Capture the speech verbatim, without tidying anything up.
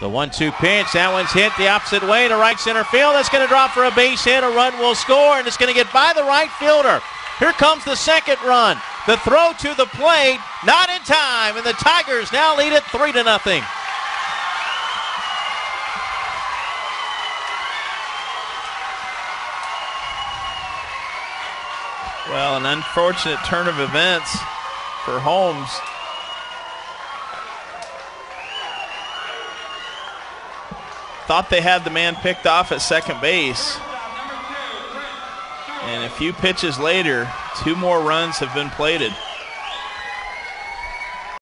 The one two pitch, that one's hit the opposite way to right center field. That's going to drop for a base hit. A run will score, and it's going to get by the right fielder. Here comes the second run. The throw to the plate, not in time, and the Tigers now lead it three to nothing. Well, an unfortunate turn of events for Holmes. Thought they had the man picked off at second base. And a few pitches later, two more runs have been plated.